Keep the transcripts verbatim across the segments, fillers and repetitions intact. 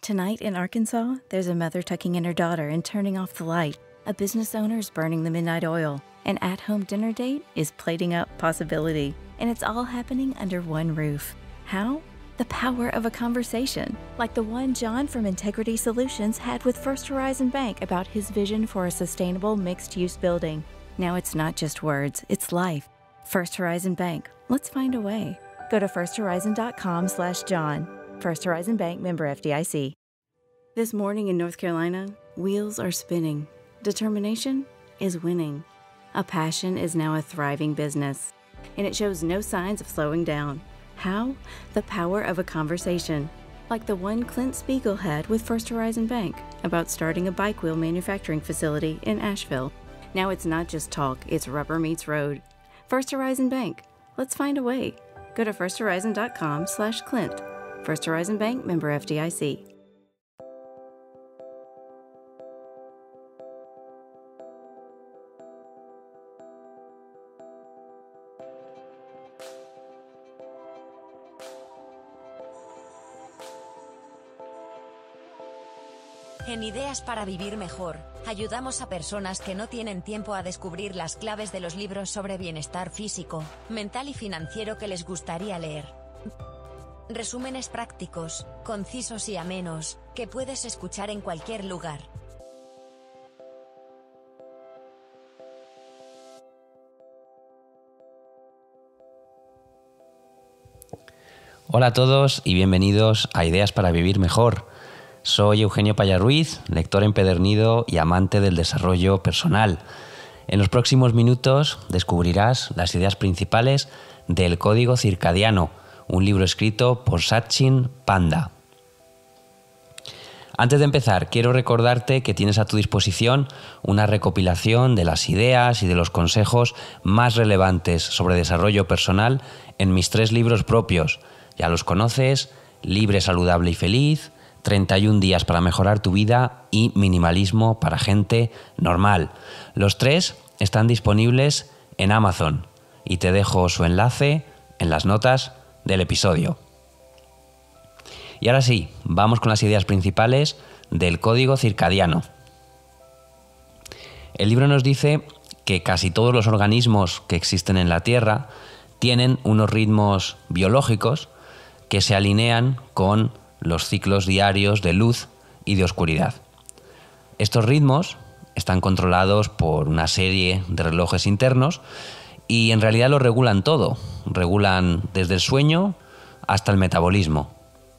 Tonight in Arkansas, there's a mother tucking in her daughter and turning off the light. A business owner is burning the midnight oil. An at-home dinner date is plating up possibility. And it's all happening under one roof. How? The power of a conversation, like the one John from Integrity Solutions had with First Horizon Bank about his vision for a sustainable mixed-use building. Now it's not just words, it's life. First Horizon Bank. Let's find a way. Go to firsthorizon.com slash John. First Horizon Bank, member F D I C. This morning in North Carolina, wheels are spinning. Determination is winning. A passion is now a thriving business. And it shows no signs of slowing down. How? The power of a conversation, like the one Clint Spiegel had with First Horizon Bank about starting a bike wheel manufacturing facility in Asheville. Now it's not just talk, it's rubber meets road. First Horizon Bank. Let's find a way. Go to firsthorizon.com slash Clint. First Horizon Bank, member F D I C. En Ideas para Vivir Mejor, ayudamos a personas que no tienen tiempo a descubrir las claves de los libros sobre bienestar físico, mental y financiero que les gustaría leer. Resúmenes prácticos, concisos y amenos, que puedes escuchar en cualquier lugar. Hola a todos y bienvenidos a Ideas para Vivir Mejor. Soy Eugenio Paya Ruiz, lector empedernido y amante del desarrollo personal. En los próximos minutos descubrirás las ideas principales del Código Circadiano, un libro escrito por Satchin Panda. Antes de empezar, quiero recordarte que tienes a tu disposición una recopilación de las ideas y de los consejos más relevantes sobre desarrollo personal en mis tres libros propios. Ya los conoces: Libre, Saludable y Feliz, treinta y un días para mejorar tu vida y Minimalismo para gente normal. Los tres están disponibles en Amazon y te dejo su enlace en las notas del episodio. Y ahora sí, vamos con las ideas principales del Código Circadiano. El libro nos dice que casi todos los organismos que existen en la Tierra tienen unos ritmos biológicos que se alinean con los ciclos diarios de luz y de oscuridad. Estos ritmos están controlados por una serie de relojes internos y en realidad lo regulan todo. Regulan desde el sueño hasta el metabolismo.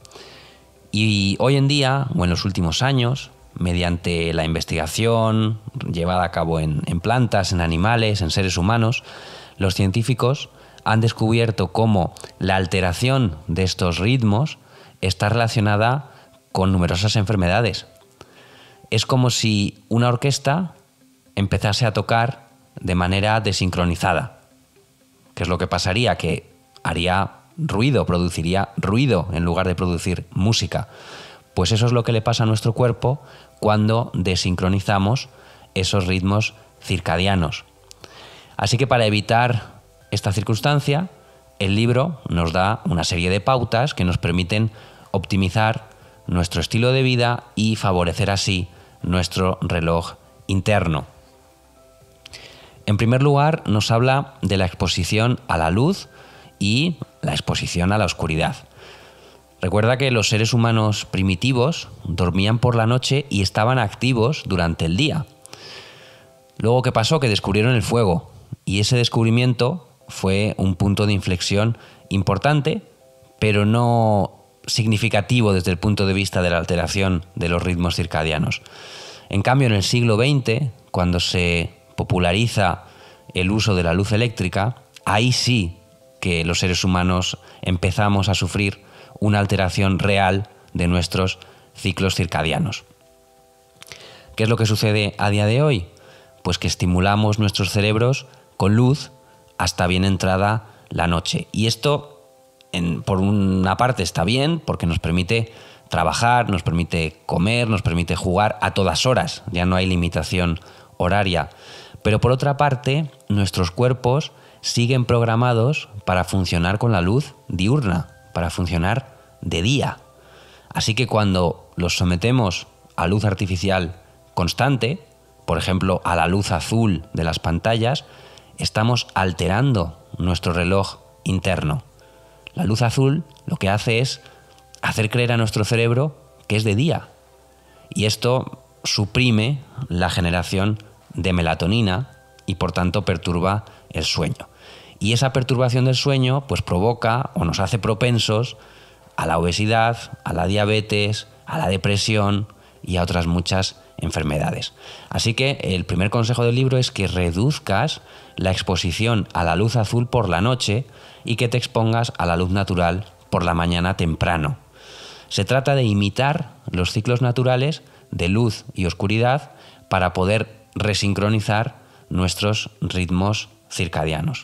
Y hoy en día, o en los últimos años, mediante la investigación llevada a cabo en, en plantas, en animales, en seres humanos, los científicos han descubierto cómo la alteración de estos ritmos está relacionada con numerosas enfermedades. Es como si una orquesta empezase a tocar de manera desincronizada. ¿Qué es lo que pasaría? Que haría ruido, produciría ruido en lugar de producir música. Pues eso es lo que le pasa a nuestro cuerpo cuando desincronizamos esos ritmos circadianos. Así que para evitar esta circunstancia, el libro nos da una serie de pautas que nos permiten optimizar nuestro estilo de vida y favorecer así nuestro reloj interno. En primer lugar, nos habla de la exposición a la luz y la exposición a la oscuridad. Recuerda que los seres humanos primitivos dormían por la noche y estaban activos durante el día. Luego, ¿qué pasó? Que descubrieron el fuego, y ese descubrimiento fue un punto de inflexión importante, pero no significativo desde el punto de vista de la alteración de los ritmos circadianos. En cambio, en el siglo veinte, cuando se populariza el uso de la luz eléctrica, ahí sí que los seres humanos empezamos a sufrir una alteración real de nuestros ciclos circadianos. ¿Qué es lo que sucede a día de hoy? Pues que estimulamos nuestros cerebros con luz hasta bien entrada la noche. Y esto, en, por una parte, está bien porque nos permite trabajar, nos permite comer, nos permite jugar a todas horas. Ya no hay limitación horaria. Pero por otra parte, nuestros cuerpos siguen programados para funcionar con la luz diurna, para funcionar de día. Así que cuando los sometemos a luz artificial constante, por ejemplo, a la luz azul de las pantallas, estamos alterando nuestro reloj interno. La luz azul lo que hace es hacer creer a nuestro cerebro que es de día. Y esto suprime la generación de melatonina y por tanto perturba el sueño. Y esa perturbación del sueño pues provoca o nos hace propensos a la obesidad, a la diabetes, a la depresión y a otras muchas enfermedades. Así que el primer consejo del libro es que reduzcas la exposición a la luz azul por la noche y que te expongas a la luz natural por la mañana temprano. Se trata de imitar los ciclos naturales de luz y oscuridad para poder resincronizar nuestros ritmos circadianos.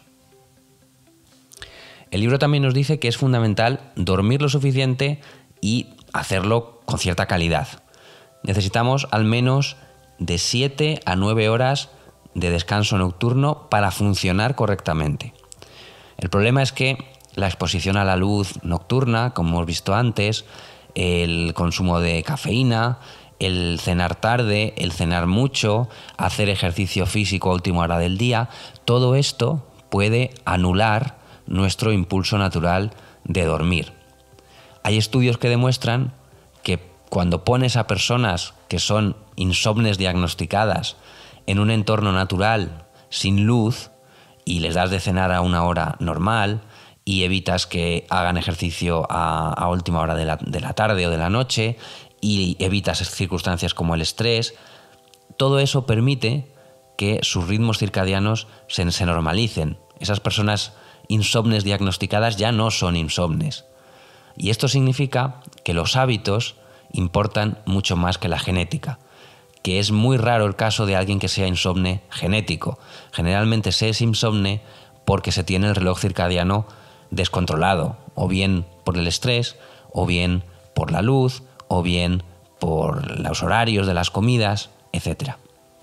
El libro también nos dice que es fundamental dormir lo suficiente y hacerlo con cierta calidad. Necesitamos al menos de siete a nueve horas de descanso nocturno para funcionar correctamente. El problema es que la exposición a la luz nocturna, como hemos visto antes, el consumo de cafeína, el cenar tarde, el cenar mucho, hacer ejercicio físico a última hora del día, todo esto puede anular nuestro impulso natural de dormir. Hay estudios que demuestran que cuando pones a personas que son insomnes diagnosticadas en un entorno natural, sin luz, y les das de cenar a una hora normal y evitas que hagan ejercicio a, a última hora de la, de la tarde o de la noche y evitas circunstancias como el estrés, todo eso permite que sus ritmos circadianos se, se normalicen. Esas personas insomnes diagnosticadas ya no son insomnes. Y esto significa que los hábitos importan mucho más que la genética, que es muy raro el caso de alguien que sea insomne genético. Generalmente se es insomne porque se tiene el reloj circadiano descontrolado, o bien por el estrés, o bien por la luz, o bien por los horarios de las comidas, etcétera.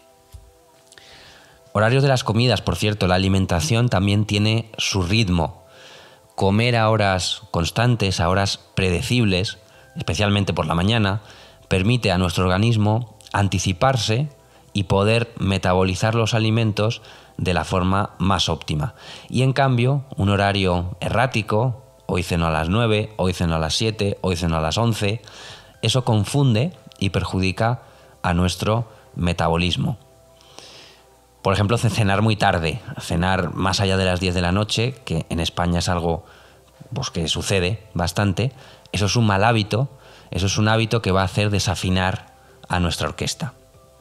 Horarios de las comidas, por cierto, la alimentación también tiene su ritmo. Comer a horas constantes, a horas predecibles, especialmente por la mañana, permite a nuestro organismo anticiparse y poder metabolizar los alimentos de la forma más óptima. Y en cambio, un horario errático, hoy ceno a las nueve, hoy ceno a las siete, hoy ceno a las once, eso confunde y perjudica a nuestro metabolismo. Por ejemplo, cenar muy tarde, cenar más allá de las diez de la noche, que en España es algo pues, que sucede bastante, eso es un mal hábito, eso es un hábito que va a hacer desafinar a nuestra orquesta.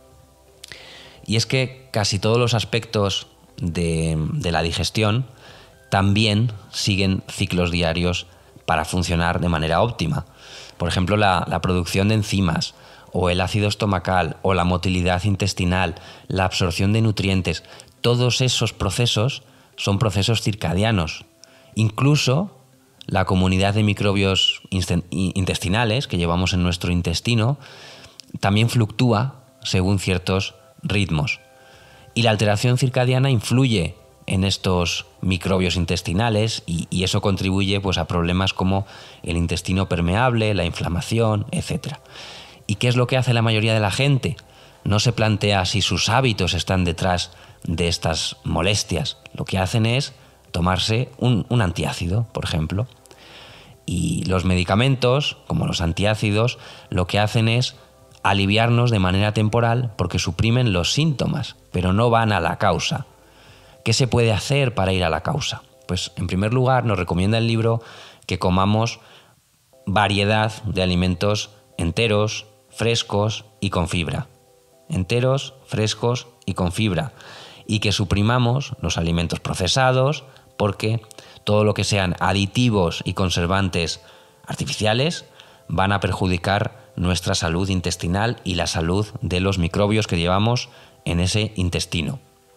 Y es que casi todos los aspectos de, de la digestión también siguen ciclos diarios para funcionar de manera óptima. Por ejemplo, la, la producción de enzimas, o el ácido estomacal, o la motilidad intestinal, la absorción de nutrientes, todos esos procesos son procesos circadianos. Incluso la comunidad de microbios intestinales que llevamos en nuestro intestino también fluctúa según ciertos ritmos. Y la alteración circadiana influye en estos microbios intestinales y, y eso contribuye pues, a problemas como el intestino permeable, la inflamación, etcétera. ¿Y qué es lo que hace la mayoría de la gente? No se plantea si sus hábitos están detrás de estas molestias. Lo que hacen es tomarse un, un antiácido, por ejemplo. Y los medicamentos, como los antiácidos, lo que hacen es aliviarnos de manera temporal porque suprimen los síntomas, pero no van a la causa. ¿Qué se puede hacer para ir a la causa? Pues en primer lugar nos recomienda el libro que comamos variedad de alimentos enteros, frescos y con fibra. Enteros, frescos y con fibra. Y que suprimamos los alimentos procesados porque todo lo que sean aditivos y conservantes artificiales van a perjudicar nuestra salud intestinal y la salud de los microbios que llevamos en ese intestino.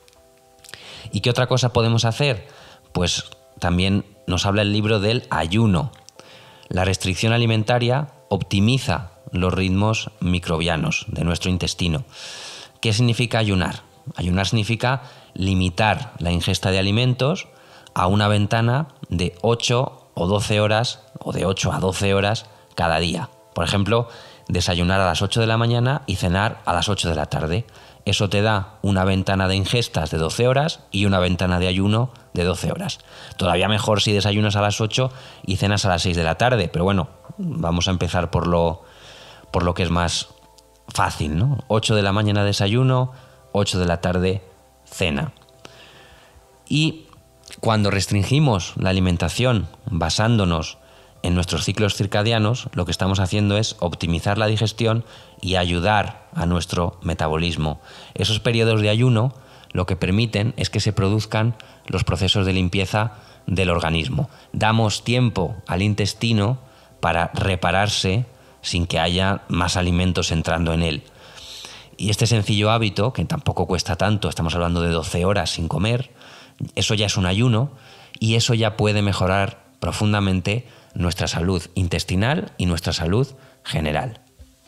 ¿Y qué otra cosa podemos hacer? Pues también nos habla el libro del ayuno. La restricción alimentaria optimiza los ritmos microbianos de nuestro intestino. ¿Qué significa ayunar? Ayunar significa limitar la ingesta de alimentos a una ventana de ocho o doce horas o de ocho a doce horas cada día. Por ejemplo, desayunar a las ocho de la mañana y cenar a las ocho de la tarde. Eso te da una ventana de ingestas de doce horas y una ventana de ayuno de doce horas. Todavía mejor si desayunas a las ocho y cenas a las seis de la tarde, pero bueno, vamos a empezar por lo, por lo que es más fácil, ¿no? ocho de la mañana desayuno, ocho de la tarde cena. Y cuando restringimos la alimentación basándonos en nuestros ciclos circadianos, lo que estamos haciendo es optimizar la digestión y ayudar a nuestro metabolismo. Esos periodos de ayuno lo que permiten es que se produzcan los procesos de limpieza del organismo. Damos tiempo al intestino para repararse sin que haya más alimentos entrando en él. Y este sencillo hábito, que tampoco cuesta tanto, estamos hablando de doce horas sin comer, eso ya es un ayuno y eso ya puede mejorar profundamente nuestra salud intestinal y nuestra salud general.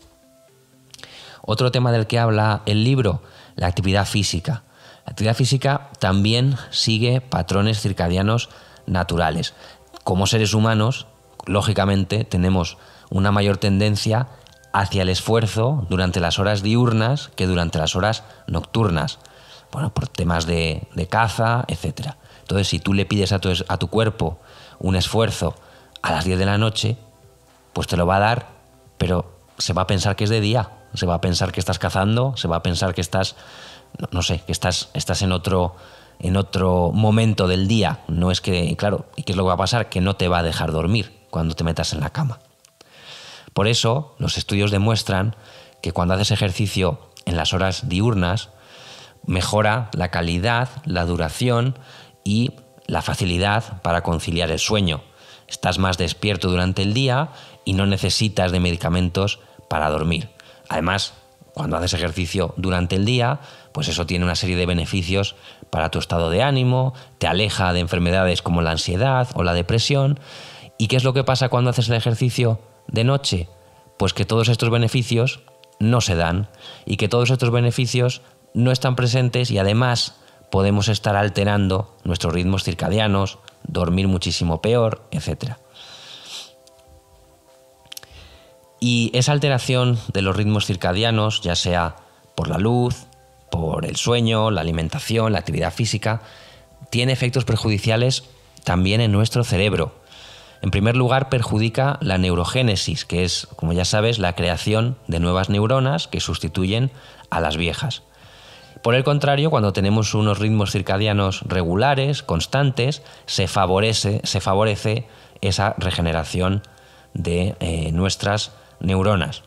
Otro tema del que habla el libro, la actividad física. La actividad física también sigue patrones circadianos naturales. Como seres humanos, lógicamente, tenemos una mayor tendencia hacia el esfuerzo durante las horas diurnas que durante las horas nocturnas. Bueno, por temas de, de caza, etcétera. Entonces, si tú le pides a tu, a tu cuerpo un esfuerzo a las diez de la noche, pues te lo va a dar, pero se va a pensar que es de día, se va a pensar que estás cazando, se va a pensar que estás, no, no sé, que estás, estás en otro, en otro momento del día. No es que, claro, ¿y qué es lo que va a pasar? Que no te va a dejar dormir cuando te metas en la cama. Por eso, los estudios demuestran que cuando haces ejercicio en las horas diurnas, mejora la calidad, la duración y la facilidad para conciliar el sueño. Estás más despierto durante el día y no necesitas de medicamentos para dormir. Además, cuando haces ejercicio durante el día, pues eso tiene una serie de beneficios para tu estado de ánimo, te aleja de enfermedades como la ansiedad o la depresión. ¿Y qué es lo que pasa cuando haces el ejercicio de noche? Pues que todos estos beneficios no se dan y que todos estos beneficios no están presentes y además podemos estar alterando nuestros ritmos circadianos, dormir muchísimo peor, etcétera. Y esa alteración de los ritmos circadianos, ya sea por la luz, por el sueño, la alimentación, la actividad física, tiene efectos perjudiciales también en nuestro cerebro. En primer lugar, perjudica la neurogénesis, que es, como ya sabes, la creación de nuevas neuronas que sustituyen a las viejas. Por el contrario, cuando tenemos unos ritmos circadianos regulares, constantes, se favorece, se favorece esa regeneración de eh, nuestras neuronas.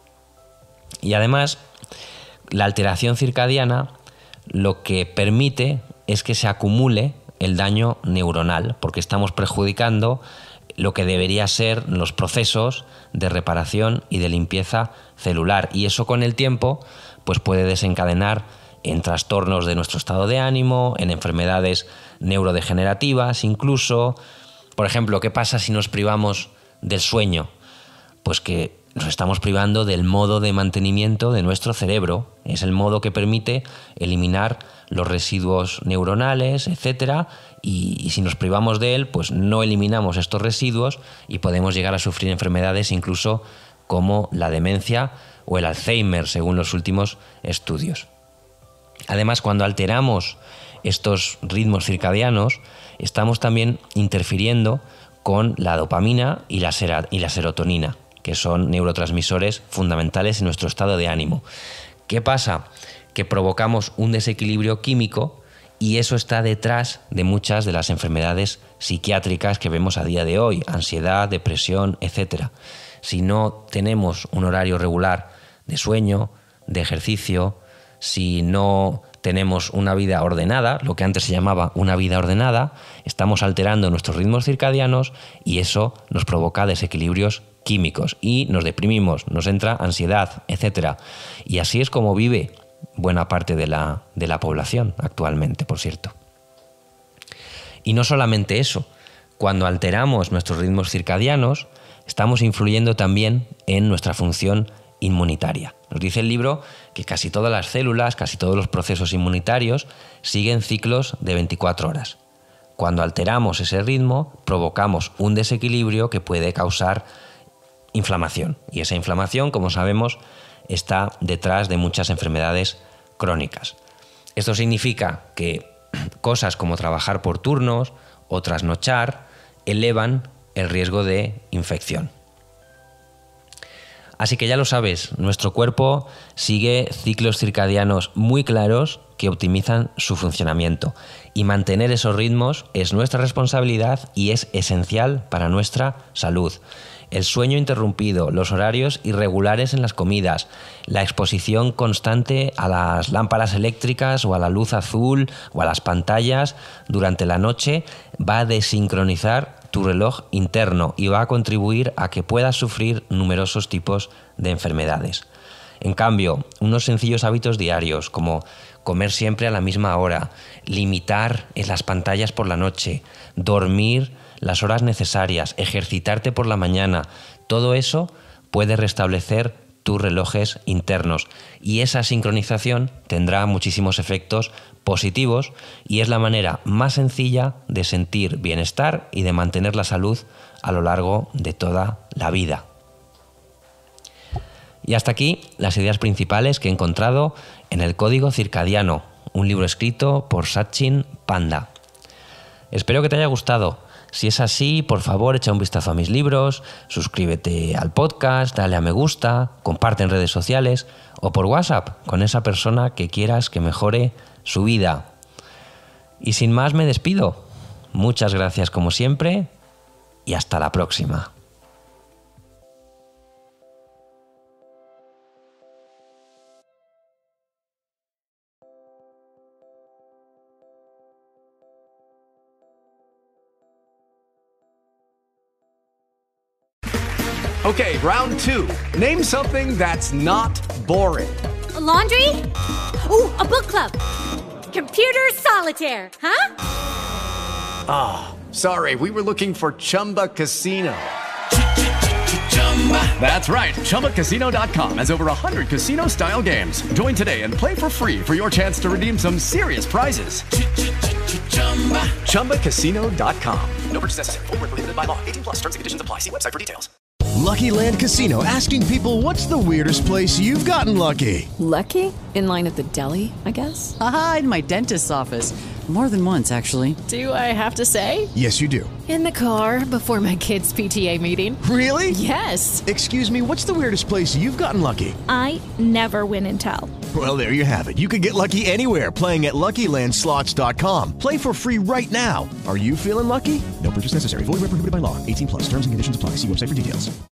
Y además, la alteración circadiana lo que permite es que se acumule el daño neuronal, porque estamos perjudicando lo que debería ser los procesos de reparación y de limpieza celular. Y eso con el tiempo pues puede desencadenar en trastornos de nuestro estado de ánimo, en enfermedades neurodegenerativas incluso. Por ejemplo, ¿qué pasa si nos privamos del sueño? Pues que nos estamos privando del modo de mantenimiento de nuestro cerebro. Es el modo que permite eliminar los residuos neuronales, etcétera. Y, y si nos privamos de él, pues no eliminamos estos residuos y podemos llegar a sufrir enfermedades incluso como la demencia o el Alzheimer, según los últimos estudios. Además, cuando alteramos estos ritmos circadianos, estamos también interfiriendo con la dopamina y la, sera, y la serotonina, que son neurotransmisores fundamentales en nuestro estado de ánimo. ¿Qué pasa? Que provocamos un desequilibrio químico y eso está detrás de muchas de las enfermedades psiquiátricas que vemos a día de hoy, ansiedad, depresión, etcétera. Si no tenemos un horario regular de sueño, de ejercicio, si no tenemos una vida ordenada, lo que antes se llamaba una vida ordenada, estamos alterando nuestros ritmos circadianos y eso nos provoca desequilibrios químicos y nos deprimimos, nos entra ansiedad, etcétera. Y así es como vive buena parte de la, de la población actualmente, por cierto. Y no solamente eso, cuando alteramos nuestros ritmos circadianos, estamos influyendo también en nuestra función inmunitaria. Nos dice el libro que casi todas las células, casi todos los procesos inmunitarios siguen ciclos de veinticuatro horas. Cuando alteramos ese ritmo, provocamos un desequilibrio que puede causar inflamación. Y esa inflamación, como sabemos, está detrás de muchas enfermedades crónicas. Esto significa que cosas como trabajar por turnos o trasnochar elevan el riesgo de infección. Así que ya lo sabes, nuestro cuerpo sigue ciclos circadianos muy claros que optimizan su funcionamiento, y mantener esos ritmos es nuestra responsabilidad y es esencial para nuestra salud. El sueño interrumpido, los horarios irregulares en las comidas, la exposición constante a las lámparas eléctricas o a la luz azul o a las pantallas durante la noche va a desincronizar tu reloj interno y va a contribuir a que puedas sufrir numerosos tipos de enfermedades. En cambio, unos sencillos hábitos diarios como comer siempre a la misma hora, limitar en las pantallas por la noche, dormir las horas necesarias, ejercitarte por la mañana, todo eso puede restablecer tus relojes internos, y esa sincronización tendrá muchísimos efectos positivos y es la manera más sencilla de sentir bienestar y de mantener la salud a lo largo de toda la vida. Y hasta aquí las ideas principales que he encontrado en El Código Circadiano, un libro escrito por Sachin Panda. Espero que te haya gustado. Si es así, por favor, echa un vistazo a mis libros, suscríbete al podcast, dale a me gusta, comparte en redes sociales o por WhatsApp con esa persona que quieras que mejore su vida. Y sin más me despido. Muchas gracias como siempre y hasta la próxima. Okay, round two. Name something that's not boring. A laundry? Ooh, a book club. Computer solitaire, huh? Ah, oh, sorry, we were looking for Chumba Casino. That's right, Chumba Casino dot com has over one hundred casino-style games. Join today and play for free for your chance to redeem some serious prizes. Chumba Casino dot com. No purchase necessary. Void where prohibited by law. eighteen plus. Terms and conditions apply. See website for details. Lucky Land Casino, asking people, what's the weirdest place you've gotten lucky? Lucky? In line at the deli, I guess? Aha, in my dentist's office. More than once, actually. Do I have to say? Yes, you do. In the car before my kids' P T A meeting. Really? Yes. Excuse me, what's the weirdest place you've gotten lucky? I never win and tell. Well, there you have it. You can get lucky anywhere, playing at Lucky Land Slots dot com. Play for free right now. Are you feeling lucky? No purchase necessary. Void where prohibited by law. eighteen plus. Terms and conditions apply. See website for details.